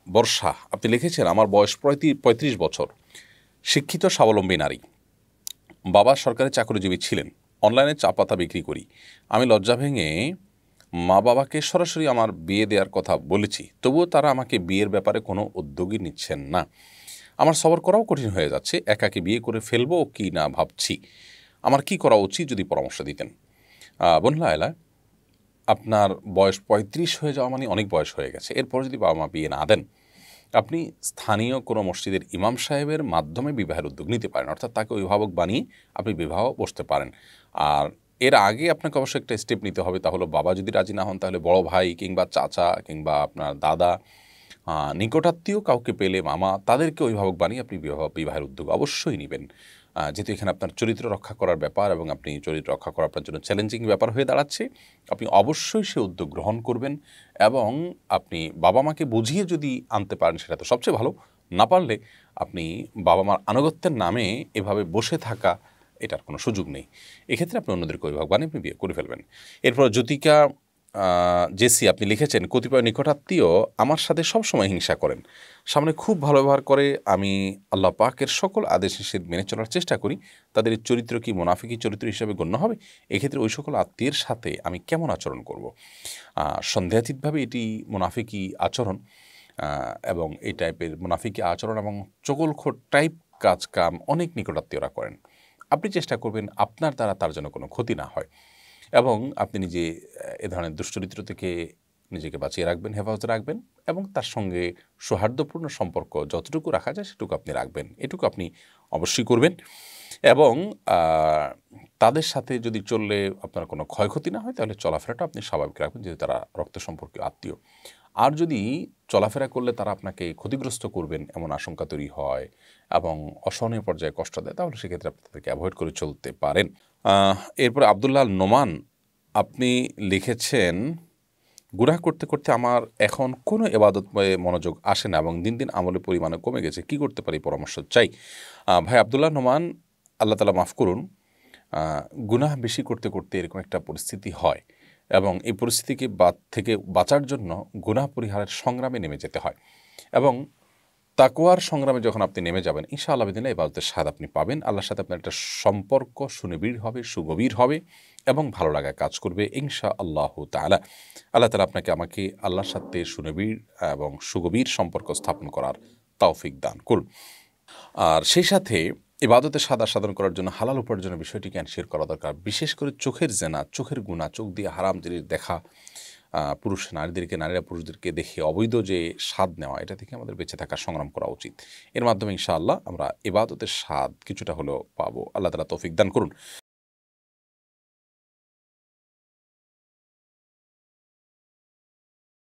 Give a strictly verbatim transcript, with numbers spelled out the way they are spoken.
বর্ষা, আপনি লিখেছেন, আমার বয়স পঁয়ত্রিশ বছর, শিক্ষিত স্বাবলম্বী নারী, বাবা সরকারি চাকরিজীবী ছিলেন, অনলাইনে চা পাতা বিক্রি করি। আমি লজ্জা ভেঙে মা বাবাকে সরাসরি আমার বিয়ে দেওয়ার কথা বলেছি, তবুও তারা আমাকে বিয়ের ব্যাপারে কোনো উদ্যোগই নিচ্ছেন না। আমার সবর করাও কঠিন হয়ে যাচ্ছে, একাকে বিয়ে করে ফেলবো কি না ভাবছি। আমার কি করা উচিত যদি পরামর্শ দিতেন। বোন লায়লা, আপনার বয়স পঁয়ত্রিশ হয়ে যাওয়া মানে অনেক বয়স হয়ে গেছে। এরপর যদি বাবা মা বিয়ে না দেন, আপনি স্থানীয় কোনো মসজিদের ইমাম সাহেবের মাধ্যমে বিবাহের উদ্যোগ নিতে পারেন, অর্থাৎ তাকে অভিভাবক বানিয়ে আপনি বিবাহ বসতে পারেন। আর এর আগে আপনাকে অবশ্যই একটা স্টেপ নিতে হবে, তাহলে বাবা যদি রাজি না হন তাহলে বড় ভাই কিংবা চাচা কিংবা আপনার দাদা, নিকটাত্মীয় কাউকে পেলে মামা, তাদেরকে অভিভাবক বানিয়ে আপনি বিবাহ বিবাহের উদ্যোগ অবশ্যই নেবেন। যেহেতু এখানে আপনার চরিত্র রক্ষা করার ব্যাপার এবং আপনি চরিত্র রক্ষা করা আপনার জন্য চ্যালেঞ্জিং ব্যাপার হয়ে দাঁড়াচ্ছে, আপনি অবশ্যই সে উদ্যোগ গ্রহণ করবেন এবং আপনি বাবা মাকে বুঝিয়ে যদি আনতে পারেন সেটা তো সবচেয়ে ভালো। না পারলে আপনি বাবা মার আনুগত্যের নামে এভাবে বসে থাকা, এটার কোনো সুযোগ নেই। এক্ষেত্রে আপনি অন্যদেরকে অভিভাবক বানিয়ে আপনি বিয়ে করে ফেলবেন। এরপর জ্যোতিকা জেসি, আপনি লিখেছেন, কতিপয় নিকটাত্মীয় আমার সাথে সবসময় হিংসা করেন, সামনে খুব ভালো ব্যবহার করে, আমি আল্লাহ পাকের সকল আদেশ নিষেধ মেনে চলার চেষ্টা করি, তাদের চরিত্র কি মুনাফিকি চরিত্র হিসেবে গণ্য হবে? এক্ষেত্রে ওই সকল আত্মীয়ের সাথে আমি কেমন আচরণ করব? সন্দেহাতীতভাবে এটি মুনাফিকি আচরণ এবং এই টাইপের মুনাফিকি আচরণ এবং চগলখোর টাইপ কাজ কাম অনেক নিকটাত্মীয়রা করেন। আপনি চেষ্টা করবেন আপনার দ্বারা তার জন্য কোনো ক্ষতি না হয় এবং আপনি নিজে এ ধরনের দুশ্চরিত্র থেকে নিজেকে বাঁচিয়ে রাখবেন, হেফাজতে রাখবেন এবং তার সঙ্গে সৌহার্দ্যপূর্ণ সম্পর্ক যতটুকু রাখা যায় সেটুকু আপনি রাখবেন, এটুকু আপনি অবশ্যই করবেন। এবং তাদের সাথে যদি চললে আপনার কোনো ক্ষয়ক্ষতি না হয় তাহলে চলাফেরাটা আপনি স্বাভাবিক রাখবেন, যেহেতু তারা রক্ত সম্পর্কীয় আত্মীয়। আর যদি চলাফেরা করলে তারা আপনাকে ক্ষতিগ্রস্ত করবেন এমন আশঙ্কা তৈরি হয় এবং অসহনীয় পর্যায়ে কষ্ট দেয়, তাহলে সেক্ষেত্রে আপনি তাদেরকে অ্যাভয়েড করে চলতে পারেন। এরপরে আবদুল্লাহ নোমান, আপনি লিখেছেন, গুনাহ করতে করতে আমার এখন কোনো ইবাদতময়ে মনোযোগ আসে না এবং দিন দিন আমলের পরিমাণও কমে গেছে, কি করতে পারি, পরামর্শ চাই। ভাই আবদুল্লাহ নোমান, আল্লাহ তাআলা মাফ করুন, গুনাহ বেশি করতে করতে এরকম একটা পরিস্থিতি হয় এবং এই পরিস্থিতিকে বাদ থেকে বাঁচার জন্য গুনাহ পরিহারের সংগ্রামে নেমে যেতে হয় এবং তাকওয়ার সংগ্রামে যখন আপনি নেমে যাবেন, ইনশাআল্লাহ বিদিনা ইবাদতের স্বাদ আপনি পাবেন। আল্লাহর সাথে আপনার একটা সম্পর্ক সুনিবিড় হবে, সুগভীর হবে এবং ভালো লাগা কাজ করবে ইনশাআল্লাহ তাআলা। আল্লাহ তাআলা আপনাকে আমাকে আল্লাহর সাথে সুনিবিড় এবং সুগভীর সম্পর্ক স্থাপন করার তৌফিক দান করুন। আর সেই সাথে ইবাদতের স্বাদ আস্বাদন করার জন্য হালাল উপার্জনের বিষয়টিকে এনশিওর করা দরকার, বিশেষ করে চোখের জেনা, চোখের গুনাহ, চোখ দিয়ে হারাম জিনিস দেখা, পুরুষ নারীদেরকে, নারীরা পুরুষদেরকে দেখে অবৈধ যে স্বাদ নেওয়া, এটা থেকে আমাদের বেঁচে থাকার সংগ্রাম করা উচিত। এর মাধ্যমে ইনশাআল্লাহ আমরা ইবাদতের স্বাদ কিছুটা হলেও পাবো। আল্লাহ তাআলা তৌফিক দান করুন।